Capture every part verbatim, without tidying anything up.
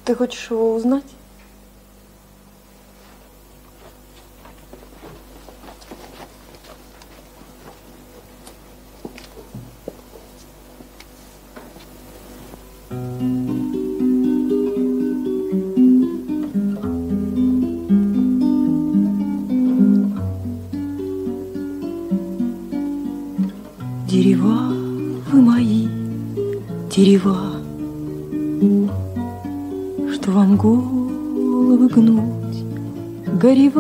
Ты хочешь его узнать? Дерева вы мои, дерева, что вам головы гнуть, горевать,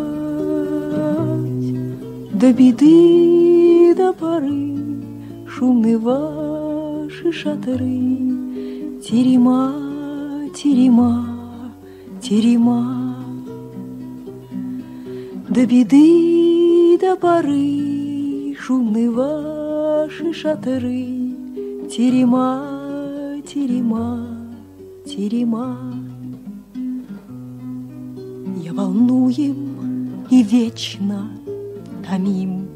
до беды, до поры, шумны ваши шатры, терема, терема, терема, до беды, до поры, шумны ваши шатры, терема, терема, терема. Я волнуем и вечно томим,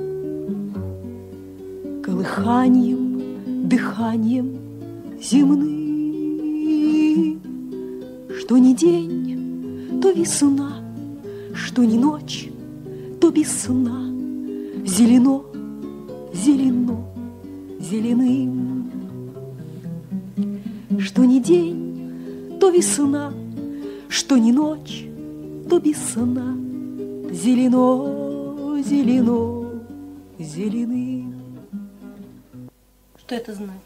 колыханием, дыханием земным, что ни день, то весна, что ни ночь, то без сна, зелено, зелено, зеленым. Что ни день, то весна, что ни ночь, то без сна, зелено, зелено, зеленым. Что это значит?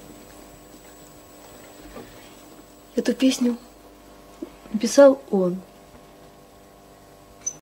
Эту песню написал он.